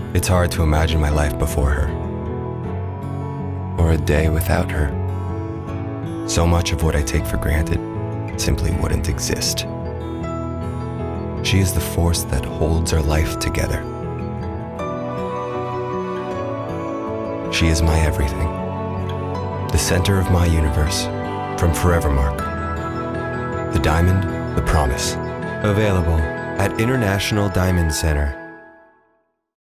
It's hard to imagine my life before her, or a day without her. So much of what I take for granted simply wouldn't exist. She is the force that holds our life together. She is my everything, the center of my universe, from Forevermark. The diamond, the promise. Available at International Diamond Center.